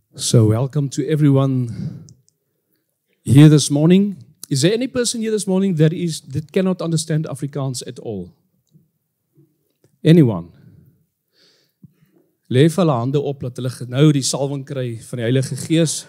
So welcome to everyone here this morning. Is there any person here this morning that cannot understand Afrikaans at all? Anyone? Lê hulle hande op dat hulle nou die salwing kry van die Heilige Gees.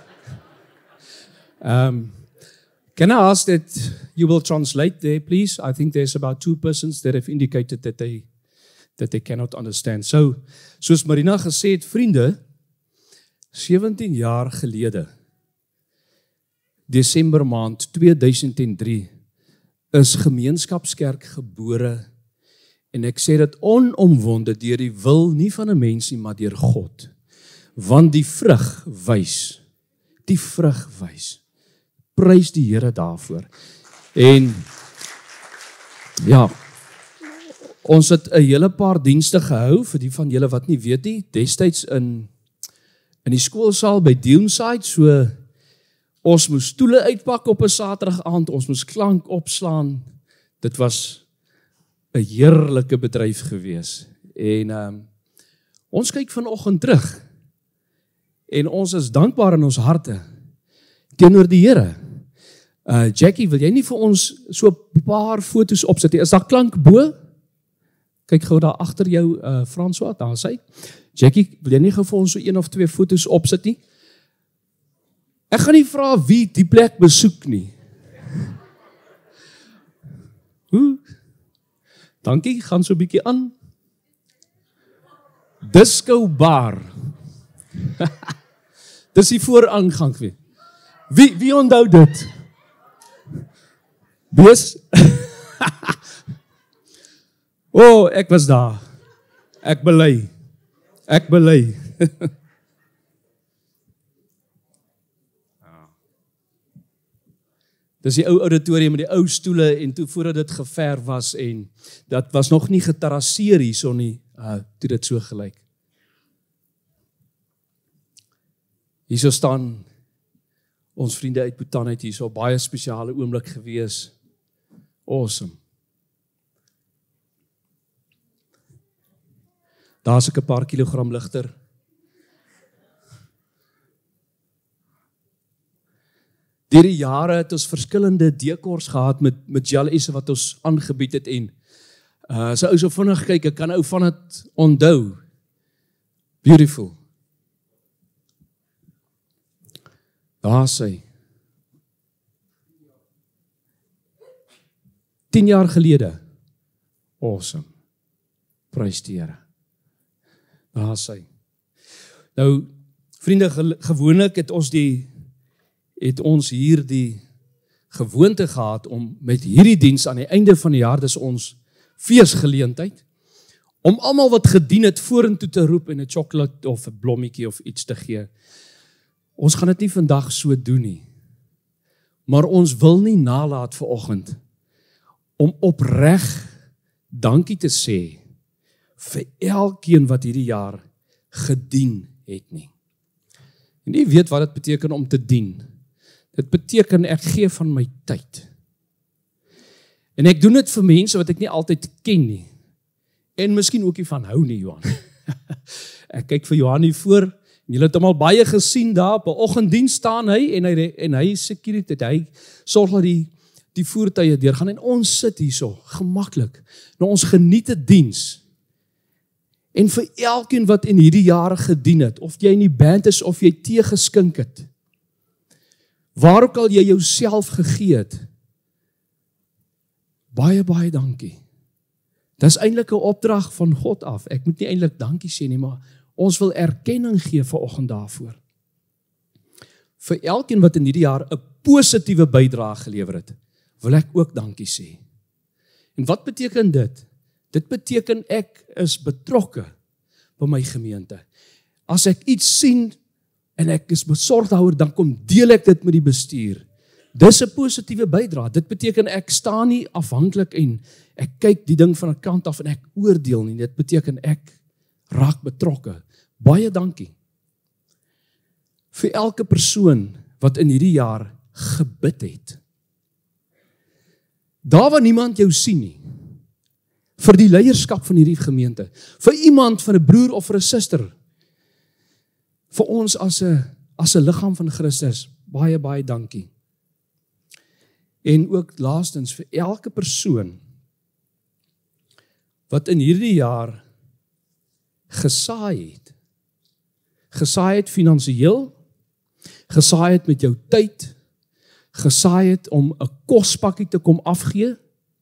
Can I ask that you will translate there, please? I think there's about 2 persons that have indicated that they cannot understand. So, soos Marina gesê het, vriende, 17 jaar gelede, Desember maand 2003, is Gemeenskapskerk gebore, en ek sê dit onomwonde deur die wil nie van 'n mens nie, maar deur God. Want die vrug wys. Prys die Here daarvoor. En ja, ons het 'n hele paar dienste gehou vir die van julle wat nie weet nie, destyds in die skoolsaal by Deumside, so ons moes stoele uitpak op 'n Saterdag aand, ons moes klank opslaan. Dit was 'n heerlike bedryf gewees. En ons kyk vanoggend terug. En ons is dankbaar in ons harte teenoor die Here. Jackie, wil jy nie vir ons so 'n paar foto's opsit nie? Is daar klank bo? Kyk gou daar agter jou, François, daar is hy. Jackie, wil jy nie gou vir ons so 1 of 2 foto's opsit nie? Ek gaan nie vra wie die plek besoek nie. Dankie, gaan so 'n bietjie aan. Disco bar. Dis die vooraangang weer. Wie onthou dit? Wees? Ek was daar. Ek bely. Dis die ou auditorium met die ou stoele en toe voordat dit geverf was en dat was nog nie geterrasseer hierson nie, toe dit so gelyk. Hierso staan ons vriende uit Bhutan uit hierso, baie spesiale oomblik gewees. Awesome. Daar is ek 'n paar kilogram ligter. Deur die jare het ons verskillende dekors gehad met Jalise wat ons aangebied het en so ou so vinnig kyk, ek kan ou van dit onthou. Beautiful. Daar sê 10 jaar gelede. Awesome. Prys die Here. Daar sê. Nou, vriende, gewoonlik het ons hier die gewoonte gehad om met hierdie diens aan die einde van die jaar, dis ons feesgeleentheid, om almal wat gedien het vorentoe te roep en 'n chocolate of 'n blommetjie of iets te gee. Ons gaan dit nie vandag so doen nie. Maar ons wil nie nalat vanoggend om opreg dankie te sê vir elkeen wat hierdie jaar gedien het nie. En jy weet wat dit beteken om te dien. Dit beteken ek gee van my tyd. En ek doen dit vir mense wat ek nie altyd ken nie. En miskien ook nie van hou nie, Johan. Ek kyk vir Johan hier voor, en julle het hom al baie gesien daar, op 'n oggenddiens staan hy, en hy security, hy sorg dat die voertuie deurgaan, en ons sit hierso, gemaklik. Nou ons geniet 'n diens. En vir elkeen wat in hierdie jare gedien het, of jy in die band is, of jy tee geskink het, waar ook al jy jouself gegee het, baie dankie. Dis eintlik 'n opdrag van God af. Ek moet nie eintlik dankie sê nie, maar ons wil erkenning gee vanoggend daarvoor. Vir elkeen wat in hierdie jaar 'n positiewe bydrae gelewer het, wil ek ook dankie sê. En wat beteken dit? Dit beteken ek is betrokke by my gemeente. As ek iets sien en ek is besorgd daaroor, dan kom deel ek dit met die bestuur. Dis 'n positiewe bydrae. Dit beteken ek staan nie afhanklik en ek kyk die ding van 'n kant af en ek oordeel nie. Dit beteken ek raak betrokke. Baie dankie. Vir elke persoon wat in hierdie jaar gebid het. Daar waar niemand jou sien nie. Vir die leierskap van hierdie gemeente. Vir iemand, vir 'n broer of vir 'n suster. Vir ons as as 'n liggaam van Christus, baie, baie dankie. En ook laastens vir elke persoon wat in hierdie jaar gesaai het finansiëel, gesaai het met jou tyd, gesaai het om 'n kospakkie te kom afgee.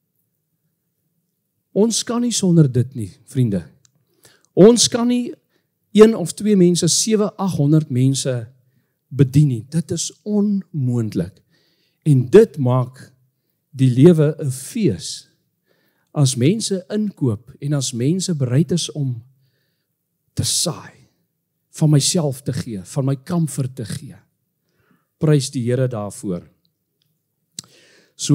Ons kan nie sonder dit nie, vriende. Ons kan nie 1 of 2 mense, 700-800 mense bedien nie. Dit is onmoontlik. En dit maak die lewe 'n fees. As mense inkoop en as mense bereid is om te saai, van myself te gee, van my comfort te gee. Prys die Here daarvoor. So,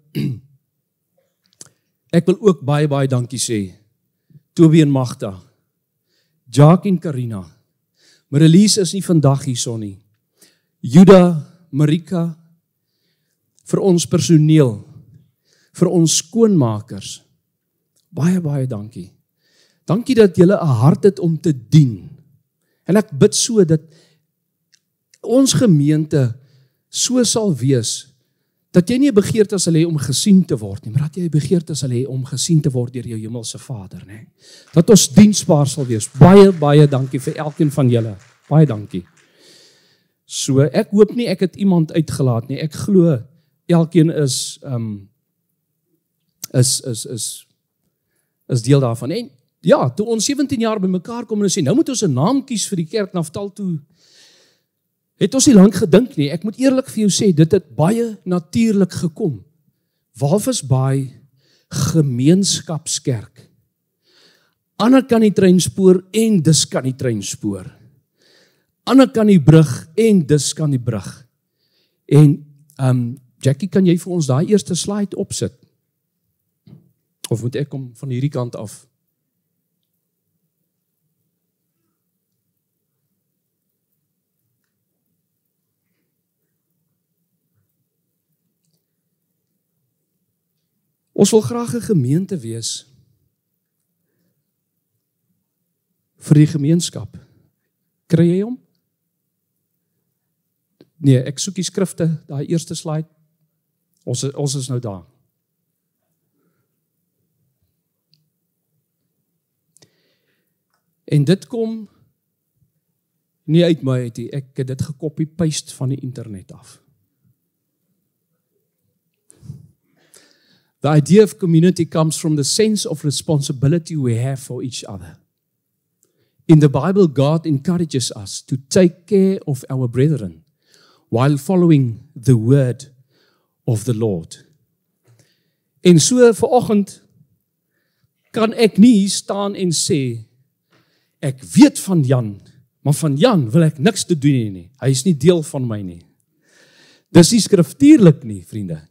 ek wil ook baie, baie dankie sê. Toby en Magda, Jacques en Karina, Marelise is nie vandag hierson nie. Juda, Marika, vir ons personeel, vir ons skoonmakers, baie, baie dankie. Dankie dat julle 'n hart het om te dien. En ek bid so dat ons gemeente so sal wees, dat jy nie 'n begeerte sal hê om gesien te word nie, maar dat jy 'n begeerte sal hê om gesien te word deur jou hemelse Vader, né? Dat ons diensbaar sal wees. Baie, baie dankie vir elkeen van julle. Baie dankie. So, ek hoop nie ek het iemand uitgelaat nie. Ek glo elkeen is deel daarvan. En ja, toe ons 17 jaar bymekaar kom en sê, nou moet ons 'n naam kies vir die kerk Naftali toe, het ons nie lank gedink nie. Ek moet eerlik vir jou sê, dit het baie natuurlik gekom. Walvisbaai Gemeenskapskerk. Ander kan die treinspoor en dis kan die treinspoor. Ander kan die brug en dis kan die brug. En Jackie, kan jy vir ons daai eerste slide opsit? Of moet ek kom van hierdie kant af? Ons wil graag 'n gemeente wees vir die gemeenskap. Kry jy hom? Nee, ek soek die skrifte, daai eerste slide. Ons is nou daar. En dit kom nie uit my uit nie. Ek het dit gekopie-paste van die internet af. The idea of community comes from the sense of responsibility we have for each other. In the Bible, God encourages us to take care of our brethren while following the word of the Lord. En so vanoggend kan ek nie hier staan en sê, ek weet van Jan, maar van Jan wil ek niks te doen nie. Hy is nie deel van my nie. Dis nie skriftuurlik nie, vriende.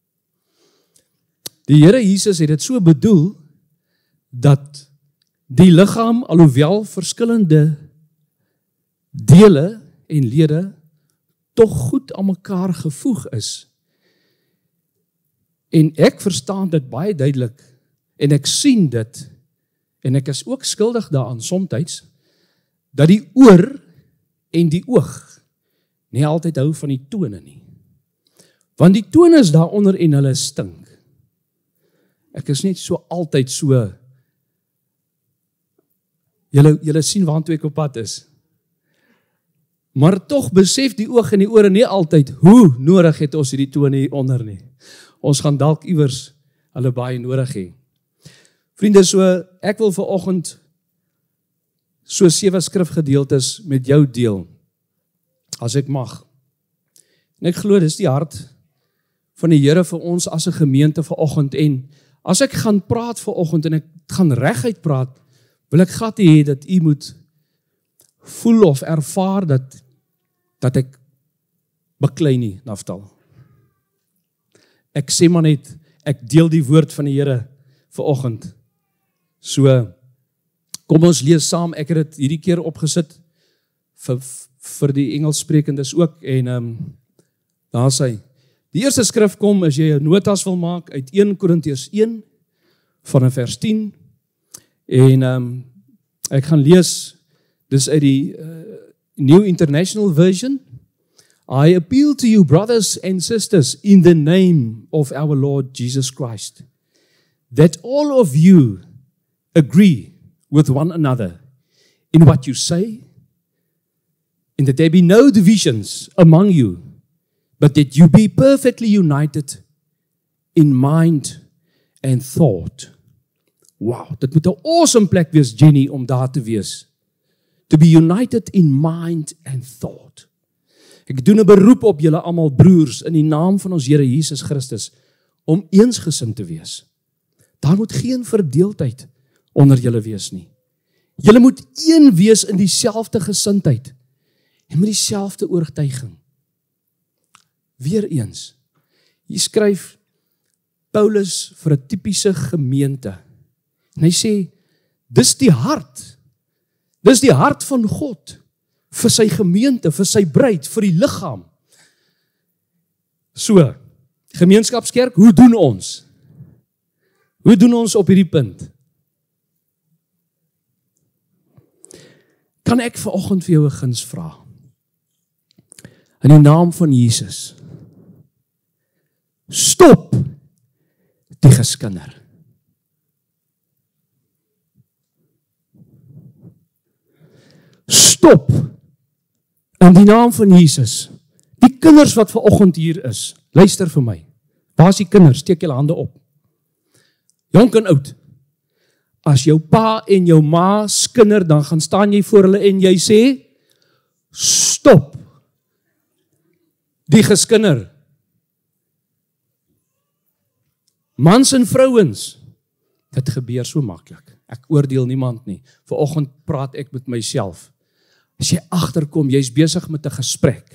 Die Here Jesus het dit so bedoel, dat die liggaam, alhoewel verskillende dele en lede, tog goed aan mekaar gevoeg is. En ek verstaan dit baie duidelik, en ek sien dit, en ek is ook skuldig daaraan somtyds, dat die oor en die oog nie altyd hou van die tone nie. Want die tone is daaronder en hulle stink. Ek is net so altyd so, julle sien waartoe ek op pad is. Maar tog besef die oog en die ore nie altyd hoe nodig het ons hierdie tone hier onder nie. Ons gaan dalk iewers hulle baie nodig hê. Vriende, so ek wil vanoggend so 7 skrifgedeeltes met jou deel, as ek mag. En ek glo dis die hart van die Here vir ons as 'n gemeente vanoggend, en as ek gaan praat vanoggend en ek gaan reguit praat, wil ek glad hê dat u moet voel of ervaar dat ek beklei nie, Naftali. Ek sê maar net, ek deel die woord van die Here vanoggend. So, kom ons lees saam, ek het dit hierdie keer opgesit vir die Engelssprekendes ook, en daar sê, die eerste skrif kom, as jy 'n notas wil maak, uit 1 Korintiërs 1, van vers 10, en ek gaan lees, dis uit die New International Version. I appeal to you, brothers and sisters, in the name of our Lord Jesus Christ, that all of you agree with one another in what you say, and that there be no divisions among you, but that you be perfectly united in mind and thought. Wow, dit moet 'n awesome plek wees, Jenny, om daar te wees. To be united in mind and thought. Ek doen 'n beroep op julle almal broers in die naam van ons Here Jesus Christus om eensgesind te wees. Daar moet geen verdeeldheid onder julle wees nie. Julle moet een wees in dieselfde gesindheid en met dieselfde oortuiging. Weereens, hier skryf Paulus vir 'n tipiese gemeente. En hy sê, dis die hart van God vir sy gemeente, vir sy bruid, vir die liggaam. So, gemeenskapskerk, hoe doen ons? Hoe doen ons op hierdie punt? Kan ek vanoggend vir jou 'n guns vra? In die naam van Jesus. Stop die geskinder. Stop in die naam van Jesus. Die kinders wat vanoggend hier is, luister vir my. Waar is die kinders? Steek julle hande op. Jonk en oud. As jou pa en jou ma skinder, dan gaan staan jy voor hulle en jy sê, stop die geskinder. Mans en vrouens, dit gebeur so maklik. Ek oordeel niemand nie. Vanoggend praat ek met myself. As jy agterkom, jy's besig met 'n gesprek.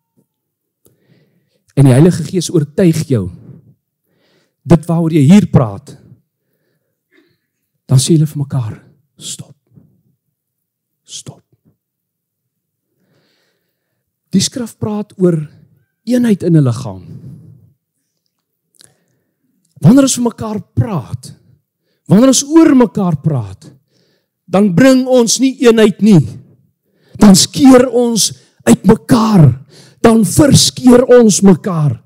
En die Heilige Gees oortuig jou. Dit waaroor jy hier praat. Dan sê julle vir mekaar, stop. Stop. Die skrif praat oor eenheid in 'n liggaam. Wanneer ons vir mekaar praat, wanneer ons oor mekaar praat, dan bring ons nie eenheid nie. Dan skeer ons uit mekaar. Dan verskeer ons mekaar.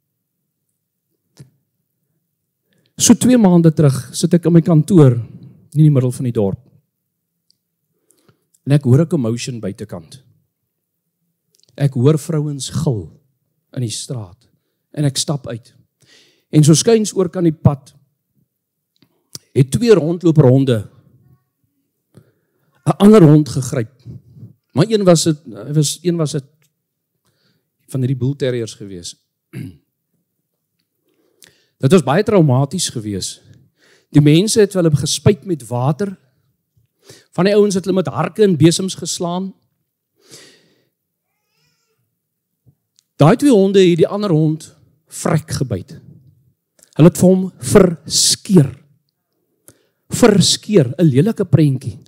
So 2 maande terug sit ek in my kantoor in die middel van die dorp. En ek hoor 'n commotion buitekant. Ek hoor vrouens gil in die straat. En ek stap uit. En so skuins oor kan die pad het 2 rondloopronde 'n ander hond gegryp. Maar een was dit van hierdie bull terriers gewees. Dit was baie traumaties gewees. Die mense het hulle gespuit met water. Van die ouens het hulle met harke en besems geslaan. Daai 2 honde het die ander hond vrek gebyt. Hulle het vir hom verskeer. Verskeer, 'n lelike prentjie.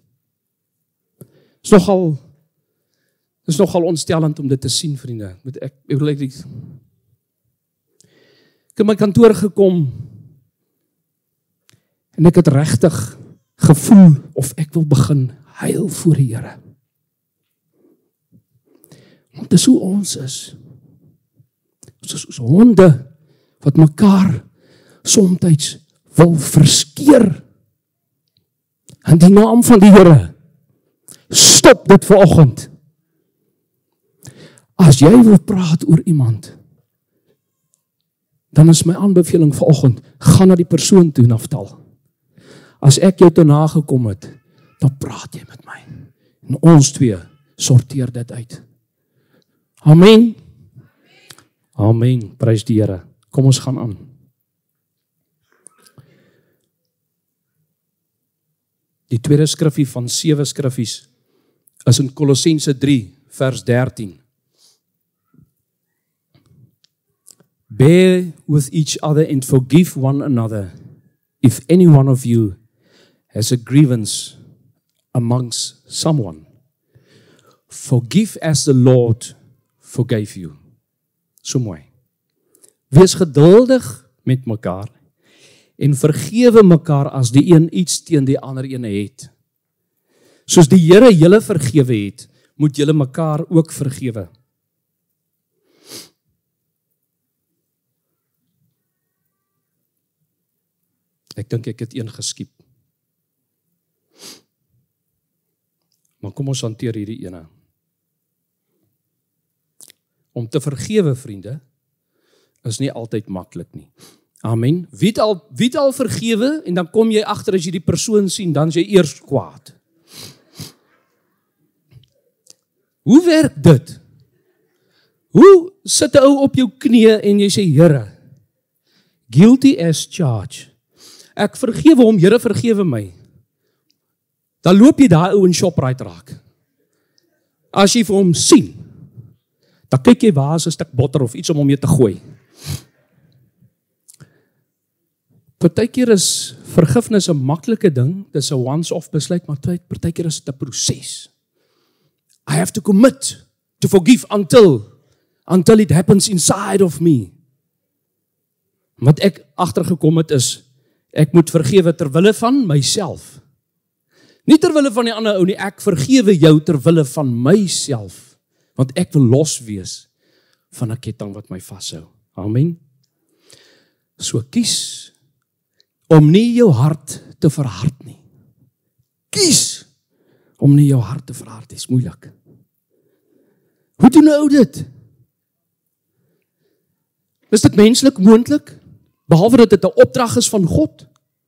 Is nogal ontstellend om dit te sien, vriende. Ek het in my kantoor gekom en ek het regtig gevoel of ek wil begin huil voor die Here. Want dis hoe ons is. Ons is soos honde wat mekaar soms wil verskeer. In die naam van die Here, stop dit vanoggend. As jy wil praat oor iemand, dan is my aanbeveling vanoggend, gaan na die persoon toe, Naftal. As ek jou te nagekom het, dan praat jy met my. En ons 2 sorteer dit uit. Amen. Amen. Prys die Here. Kom ons gaan aan. Die tweede skriffie van 7 skriffies is in Kolossense 3 vers 13. Bear with each other and forgive one another if any one of you has a grievance amongst someone. Forgive as the Lord forgave you. So mooi. Wees geduldig met mekaar en vergewe mekaar as die een iets teen die ander ene het. Soos die Here julle vergewe het, moet julle mekaar ook vergewe. Ek dink ek het een geskiep. Maar kom ons hanteer hierdie ene. Om te vergewe, vriende, is nie altyd maklik nie. Amen. Wie het al vergewe, en dan kom jy agter as jy die persoon sien, dan is jy eers kwaad. Hoe werk dit? Hoe sit 'n ou op jou knieë en jy sê, Here, guilty as charged. Ek vergewe hom, Here vergewe my. Dan loop jy daai ou in Shoprite raak. As jy vir hom sien, dan kyk jy waar is 'n stuk botter of iets om hom mee te gooi. Partykeer is vergifnis 'n maklike ding, dis 'n once-off besluit, maar partykeer is dit 'n proses. I have to commit to forgive until it happens inside of me. Wat ek agtergekom het is, ek moet vergewe ter wille van myself. Nie ter wille van die ander ou nie, ek vergewe jou ter wille van myself. Want ek wil los wees van 'n ketting wat my vashou. Amen. So kies om nie jou hart te verhard nie. Kies om nie jou hart te verhard, dit is moeilik. Hoe doen nou dit? Is dit menslik moontlik? Behalwe dat dit 'n opdrag is van God?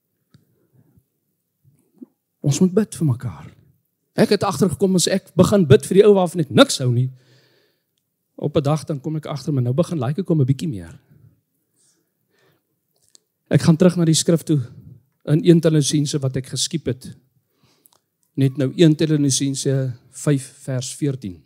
Ons moet bid vir mekaar. Ek het agtergekom as ek begin bid vir die ou waarvan ek niks hou nie. Op 'n dag dan kom ek agter, maar nou begin like ek hom 'n bietjie meer. Ek gaan terug na die skrif toe in 1 Tessalonisense wat ek geskiep het. Net nou 1 Tessalonisense 5 vers 14.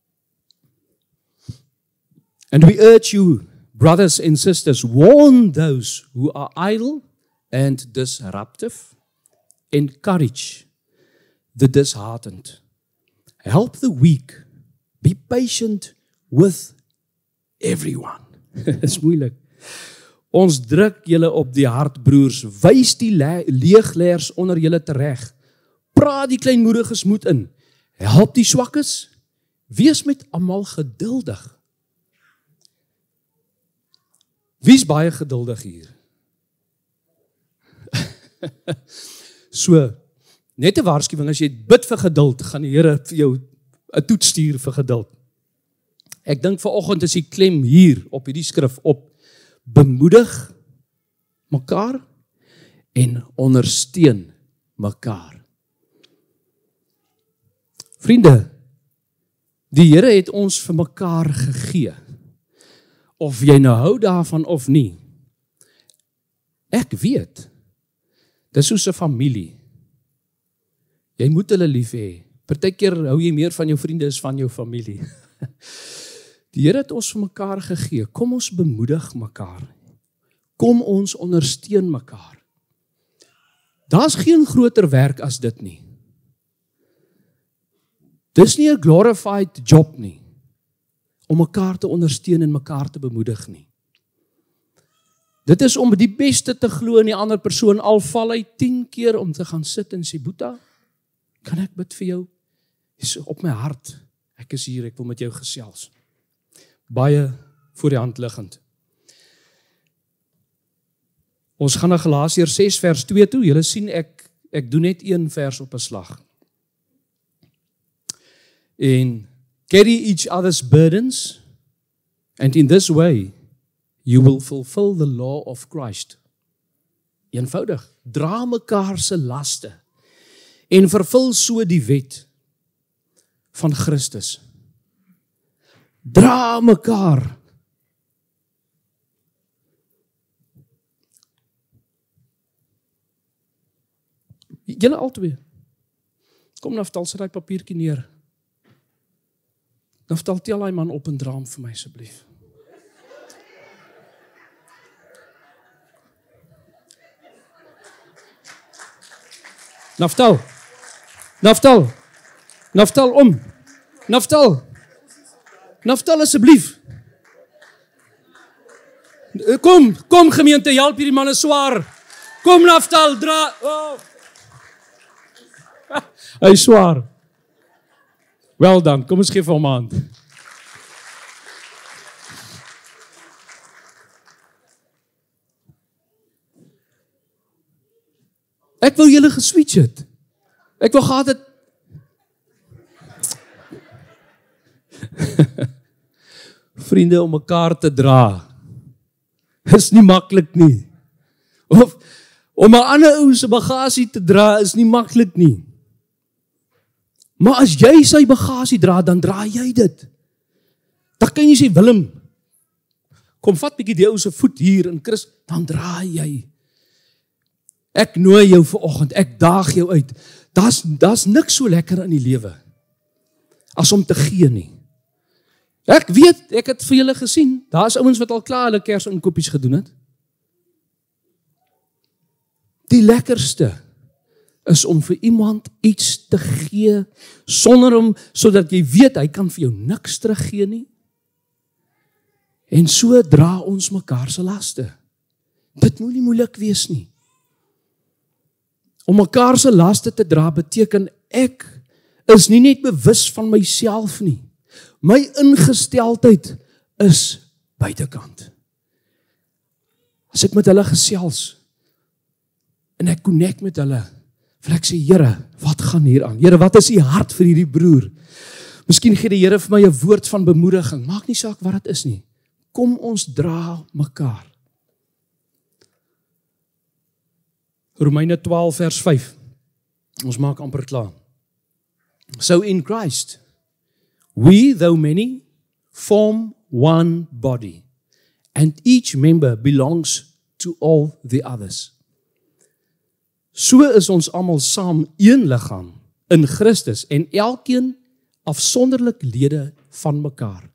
And we urge you, brothers and sisters, warn those who are idle and disruptive, encourage the disheartened, help the weak, be patient with everyone. Dis moeilik. Ons druk julle op die hart, broers, wys die leegleers onder julle tereg, praat die kleinmoediges moed in, help die swakkes, wees met almal geduldig. Wie is baie geduldig hier? So, net 'n waarskuwing, as jy bid vir geduld, gaan die Here vir jou 'n toets stuur vir geduld. Ek dink vanoggend is die klem hier op hierdie skrif op bemoedig mekaar en ondersteun mekaar. Vriende, die Here het ons vir mekaar gegee. Of jy nou hou daarvan of nie. Ek weet, dis soos 'n familie. Jy moet hulle lief hê. Partykeer hou jy meer van jou vriende as van jou familie. Die Here het ons vir mekaar gegee. Kom ons bemoedig mekaar. Kom ons ondersteun mekaar. Daar's geen groter werk as dit nie. Dis nie 'n glorified job nie, om mekaar te ondersteun en mekaar te bemoedig nie. Dit is om die beste te glo in die ander persoon, al val hy 10 keer om te gaan sit en sê, Boeta, kan ek bid vir jou? Dis op my hart. Ek is hier, ek wil met jou gesels. Baie voor die hand liggend. Ons gaan na Galasiërs 6 vers 2 toe. Julle sien ek doen net 1 vers op 'n slag. En carry each other's burdens, and in this way you will fulfill the law of Christ. Eenvoudig, dra mekaar se laste en vervul so die wet van Christus. Dra mekaar. Julle albei. Kom Naftal, sit daai papiertjie neer. Naftal, tel hy man op en dra hom vir my asseblief. Naftal. Naftal om. Naftal asseblief. Kom gemeente, help hierdie man is swaar. Kom Naftal, dra. Oh. Hy is swaar. Wel dan, kom ons geef hom 'n hand. Ek wil julle geswitch het. Ek wil gehad het. Vriende, om mekaar te dra is nie maklik nie. Of om 'n ander ou se bagasie te dra is nie maklik nie. Maar as jy sy bagasie dra, dan dra jy dit. Dan kan jy sê, Willem, kom vat bietjie die ou se voet hier in Christus, dan dra jy. Ek nooi jou vanoggend, ek daag jou uit. Daar's niks so lekker in die lewe as om te gee nie. Ek weet, ek het vir julle gesien, daar's ouens wat al klaar hulle Kersinkopies gedoen het. Die lekkerste is om vir iemand iets te gee, sodat jy weet, hy kan vir jou niks teruggee nie. En so dra ons mekaar se laste. Dit moet nie moeilik wees nie. Om mekaar se laste te dra beteken ek is nie net bewus van myself nie. My ingesteldheid is buitekant. As ek met hulle gesels en ek connect met hulle, wil ek sê, Here, wat gaan hier aan? Here, wat is u hart vir hierdie broer? Miskien gee die Here vir my 'n woord van bemoediging. Maak nie saak wat dit is nie. Kom ons dra mekaar. Romeine 12 vers 5. Ons maak amper klaar. So in Christ, we, though many, form one body, and each member belongs to all the others. So is ons almal saam een liggaam in Christus en elkeen afsonderlik lede van mekaar.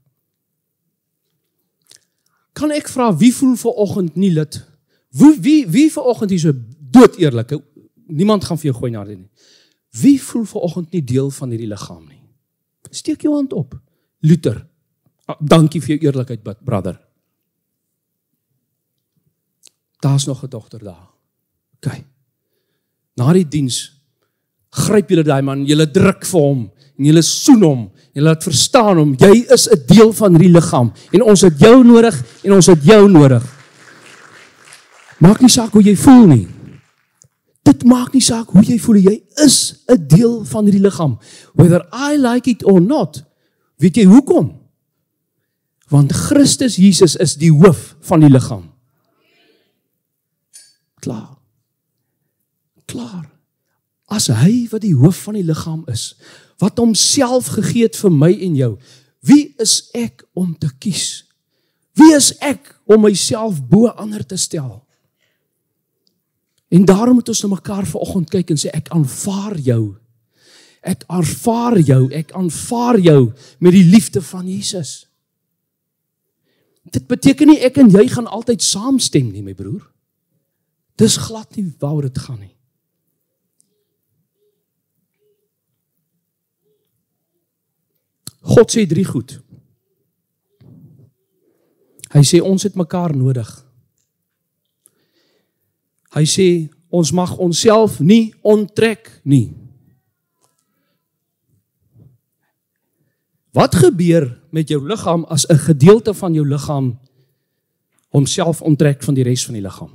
Kan ek vra, wie voel vanoggend nie lid? Wie vanoggend hier so dood eerlik? Niemand gaan vir jou gooi na dit nie. Wie voel vanoggend nie deel van hierdie liggaam nie? Steek jou hand op. Luther, dankie vir jou eerlikheid, brother. Daar's nog 'n dogter daar. OK. Na die diens, gryp julle daai man, julle druk vir hom, en julle soen hom, julle laat verstaan hom, jy is 'n deel van hierdie liggaam, en ons het jou nodig, en ons het jou nodig. Maak nie saak hoe jy voel nie. Dit maak nie saak hoe jy voel, jy is 'n deel van hierdie liggaam. Whether I like it or not. Weet jy hoekom? Want Christus Jesus is die hoof van die liggaam. Klaar. As hy wat die hoof van die liggaam is, wat homself gegee het vir my en jou, wie is ek om te kies? Wie is ek om myself bo ander te stel? En daarom moet ons na mekaar vanoggend kyk en sê, ek aanvaar jou. Ek aanvaar jou met die liefde van Jesus. Dit beteken nie ek en jy gaan altyd saamstem nie, my broer. Dis glad nie waaroor dit gaan nie. God sê 3 goed. Hy sê ons het mekaar nodig. Hy sê ons mag onsself nie onttrek nie. Wat gebeur met jou liggaam as 'n gedeelte van jou liggaam homself onttrek van die res van die liggaam?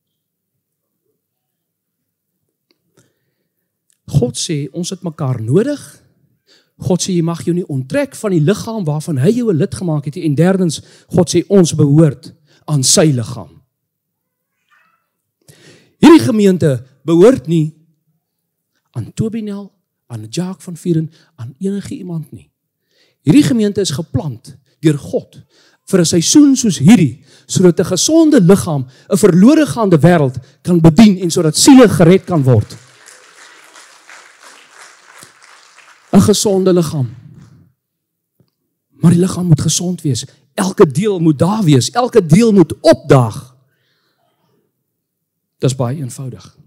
God sê ons het mekaar nodig. God sê jy mag jou nie onttrek van die liggaam waarvan hy jou 'n lid gemaak het. En derdens, God sê ons behoort aan sy liggaam. Hierdie gemeente behoort nie aan Tobinel, aan Jacques van Vieren, aan enige iemand nie. Hierdie gemeente is geplant deur God vir 'n seisoen soos hierdie, sodat 'n gesonde liggaam 'n verlore gaande wêreld kan bedien en sodat siele gered kan word. 'n Gesonde liggaam. Maar die liggaam moet gesond wees. Elke deel moet daar wees. Elke deel moet opdaag. Dis baie eenvoudig.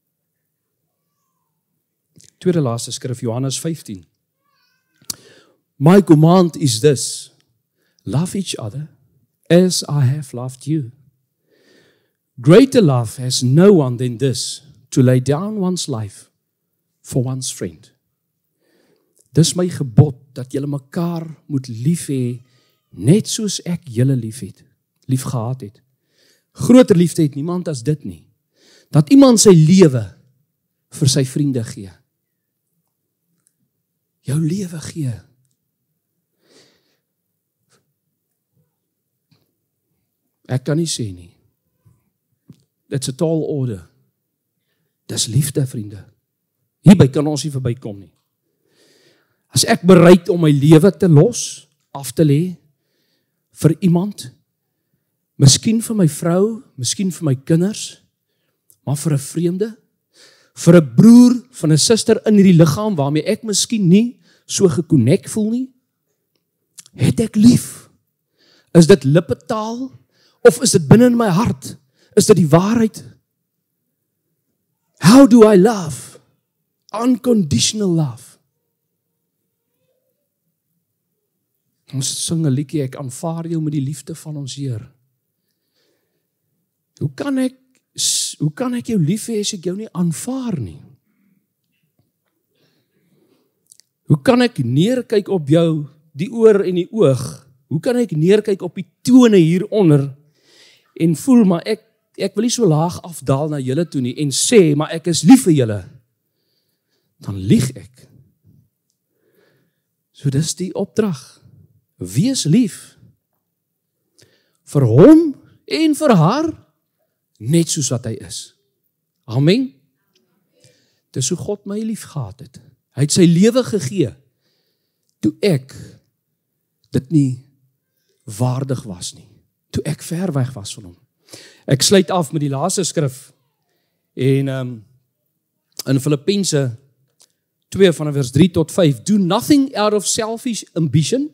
Tweede laaste skrif, Johannes 15. My command is this: love each other as I have loved you. Greater love has no one than this, to lay down one's life for one's friend. Dis my gebod, dat julle mekaar moet lief hê, net soos ek julle lief gehad het. Groter liefde het niemand as dit nie. Dat iemand sy lewe vir sy vriende gee. Jou lewe gee. Ek kan nie sê nie. Dit's 'n tall order. Dis liefde, vriende. Hierby kan ons nie verbykom nie. As ek bereid om my lewe te los, af te lê, vir iemand, miskien vir my vrou, miskien vir my kinders, maar vir 'n vreemde, vir 'n broer, van 'n suster in hierdie liggaam, waarmee ek miskien nie so gekonnek voel nie, het ek lief. Is dit lippetaal, of is dit binne in my hart? Is dit die waarheid? How do I love? Unconditional love. Ons sing 'n liedjie, ek aanvaar jou met die liefde van ons Heer. Hoe kan ek jou lief hê as ek jou nie aanvaar nie? Hoe kan ek neerkyk op jou, die oor en die oog? Hoe kan ek neerkyk op die tone hieronder en voel, maar ek wil nie so laag afdaal na julle toe nie en sê, maar ek is lief vir julle? Dan lieg ek. So dis die opdrag. Wees lief vir hom en vir haar, net soos wat hy is. Amen. Dis hoe God my lief gehad het. Hy het sy lewe gegee, toe ek dit nie waardig was nie. Toe ek ver weg was van hom. Ek sluit af met die laaste skrif, en in Filippense 2 van vers 3 tot 5, do nothing out of selfish ambition,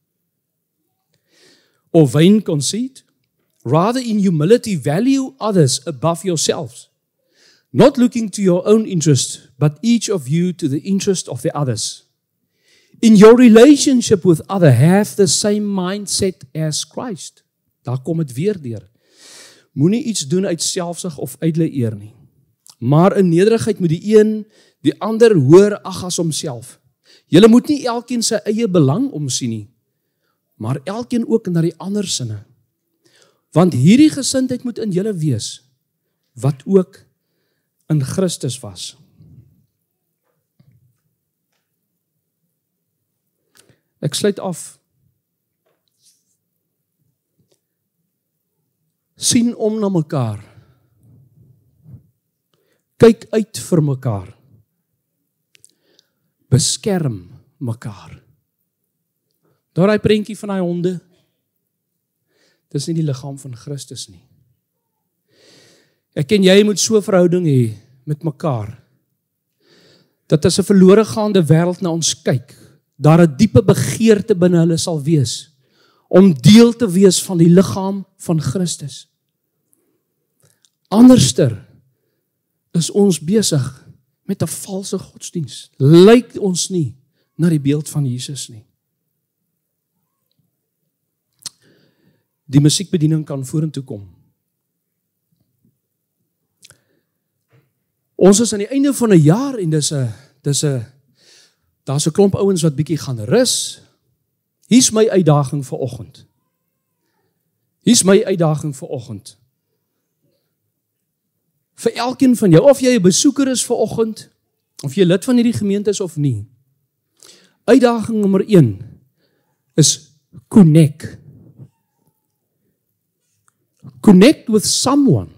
or vain conceit, rather in humility value others above yourselves, not looking to your own interest, but each of you to the interest of the others. In your relationship with others, have the same mindset as Christ. Daar kom het weer deur. Moenie iets doen uit selfsug of ydelle eer nie, maar in nederigheid moet die een die ander hoër ag as homself. Julle moet nie elkeen sy eie belang omsien nie, maar elkeen ook na die ander sinne. Want hierdie gesindheid moet in julle wees, wat ook in Christus was. Ek sluit af. Sien om na mekaar. Kyk uit vir mekaar. Beskerm mekaar. Daai prentjie van daai honde, dis nie die liggaam van Christus nie. Ek en jy moet so 'n verhouding hê met mekaar, dat as 'n verlore gaande wêreld na ons kyk, daar 'n diepe begeerte binne hulle sal wees, om deel te wees van die liggaam van Christus. Anderster is ons besig met 'n valse godsdiens. Lyk ons nie na die beeld van Jesus nie. Die musiekbediening kan vorentoe kom. Ons is aan die einde van 'n jaar en daar's 'n klomp ouens wat bietjie gaan rus. Hier's my uitdaging vir oggend. Vir elkeen van jou, of jy 'n besoeker is vir oggend, of jy lid van hierdie gemeente is of nie. Uitdaging nommer 1 is connect. Connect with someone.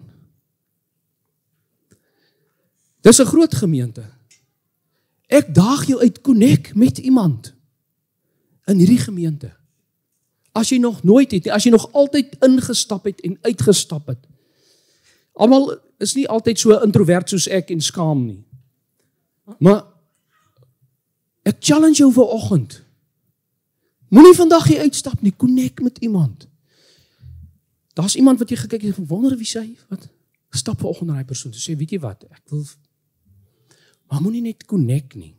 Dis 'n groot gemeente. Ek daag jou uit, connect met iemand in hierdie gemeente. As jy nog nooit het nie, as jy nog altyd ingestap het en uitgestap het. Almal is nie altyd so introvert soos ek en skaam nie. Maar ek challenge jou vir oggend. Moenie vandag hier uitstap nie, connect met iemand. Daar's iemand wat jy gekyk het en wonder wie sy, wat stap vir oggend na daai persoon toe sê, weet jy wat, ek wil, maar moenie net connect nie.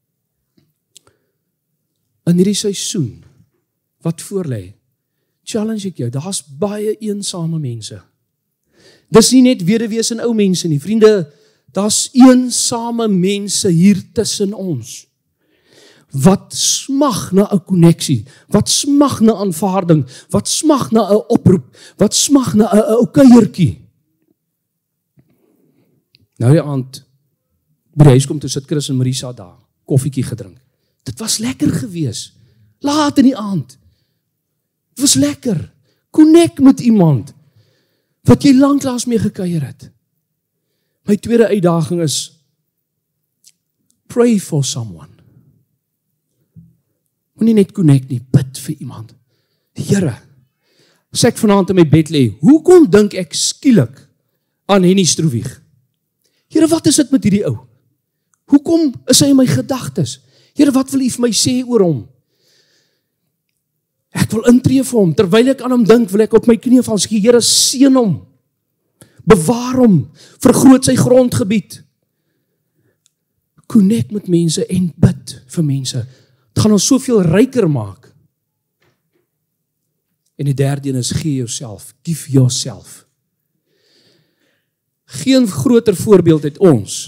In hierdie seisoen wat voorlê, challenge ek jou, daar's baie eensame mense. Dis nie net weduwees en ou mense nie, vriende, daar's eensame mense hier tussen ons, wat smag na 'n koneksie, wat smag na aanvaarding, wat smag na 'n oproep, wat smag na 'n ou kuiertjie. Nou die aand, by die huis kom toe sit Chris en Marisa daar, koffietjie gedrink. Dit was lekker gewees, laat in die aand. Dit was lekker, connect met iemand, wat jy lanklaas mee gekuier het. My tweede uitdaging is, pray for someone. Moenie net connect nie, bid vir iemand. Here, as ek vanaand in my bed lê, hoekom dink ek skielik aan Henny Stroewieg? Here, wat is dit met hierdie ou? Hoekom is hy in my gedagtes? Here, wat wil U vir my sê oor hom? Ek wil intree vir hom, terwyl ek aan hom dink, wil ek op my knieë val, sê, Here, seën hom, bewaar hom, vergroot sy grondgebied. Connect met mense en bid vir mense. Het gaan ons soveel ryker maak. En die derde een is, gee jouself, give yourself. Geen groter voorbeeld het ons,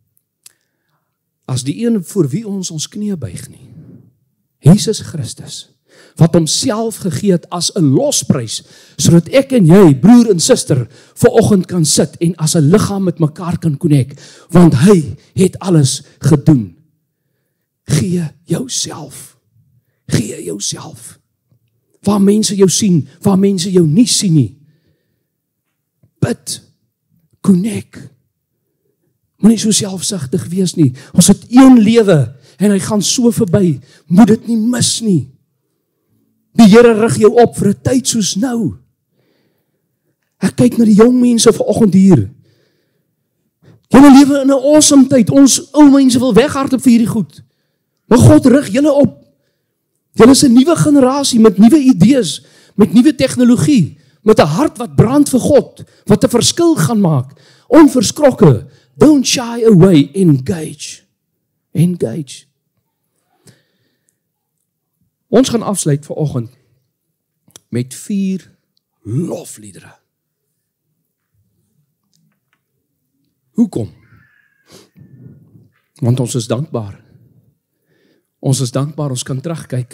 as die een voor wie ons knieë buig nie. Jesus Christus, wat homself gegee het as 'n losprys, sodat ek en jy, broer en suster, vanoggend kan sit en as 'n liggaam met mekaar kan connect, want hy het alles gedoen. Gee jouself. Gee jouself. Waar mense jou sien, waar mense jou nie sien nie. Bid. Connect. Moenie so selfsugtig wees nie. Ons het een lewe en hy gaan so verby. Moet dit nie mis nie. Die Here rig jou op vir 'n tyd soos nou. Ek kyk na die jong mense vanoggend hier. Julle lewe in 'n awesome tyd. Ons ou mense wil weghardloop vir hierdie goed. Maar God rig julle op. Julle is 'n nuwe generasie met nuwe idees, met nuwe tegnologie, met 'n hart wat brand vir God, wat 'n verskil gaan maak. Onverskrokke. Don't shy away, engage. Engage. Ons gaan afsluit vanoggend met 4 lofliedere. Hoekom? Want ons is dankbaar. Ons is dankbaar, ons kan terugkyk.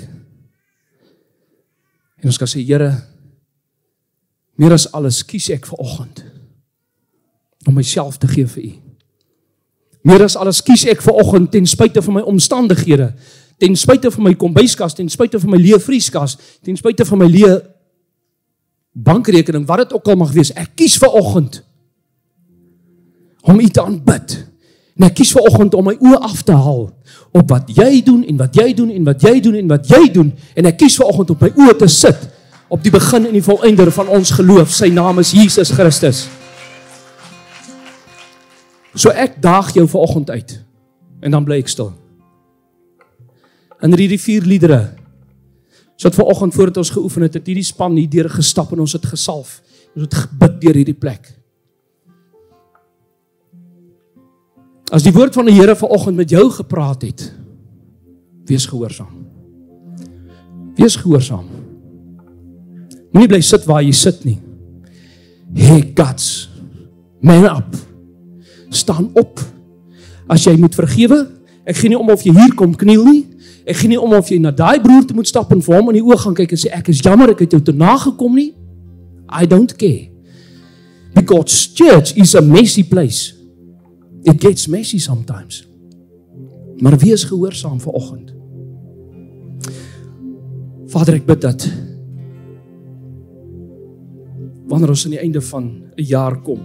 En ons kan sê, Here, meer as alles kies ek vanoggend om myself te gee vir U. Meer as alles kies ek vanoggend ten spyte van my omstandighede, ten spyte van my kombuiskas, ten spyte van my leë vrieskas, ten spyte van my leë bankrekening, wat dit ook al mag wees, ek kies vanoggend om U te aanbid. En ek kies vanoggend om my oë af te haal op wat jy doen en wat jy doen en wat jy doen en wat jy doen, en ek kies vanoggend op my oë te sit op die begin en die volëinder van ons geloof. Sy naam is Jesus Christus. So ek daag jou vanoggend uit en dan bly ek stil. En hierdie 4 liedere, so het vanoggend voordat ons geoefen het hierdie span hier deur gestap en ons het gesalf. Ons het gebid deur hierdie plek. As die woord van die Here vanoggend met jou gepraat het, wees gehoorsaam. Wees gehoorsaam. Moenie bly sit waar jy sit nie. Hey guts, man up. Staan op. As jy moet vergewe, ek gee nie om of jy hier kom kniel nie. Ek gee nie om of jy na daai broer toe moet stap en vir hom in die oë gaan kyk en sê, ek is jammer, ek het jou te nagekom nie. I don't care. Because church is a messy place. It gets messy sometimes. Maar wees gehoorsaam vanoggend. Vader, ek bid dat wanneer ons aan die einde van 'n jaar kom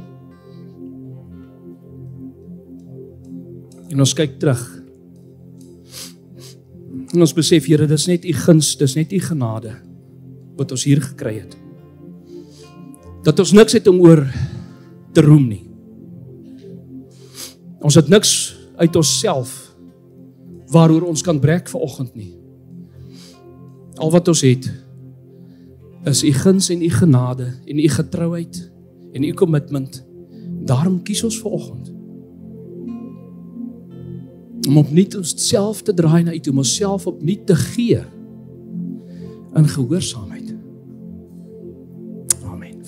en ons kyk terug en ons besef, Here, dis net U guns, dis net U genade wat ons hier gekry het. Dat ons niks het om oor te roem nie. Ons het niks uit onsself waaroor ons kan brek vanoggend nie. Al wat ons het is U guns en U genade en U getrouheid en U commitment. Daarom kies ons vanoggend om opnuut onsself te draai na U toe, om onsself opnuut te gee in gehoorsaamheid.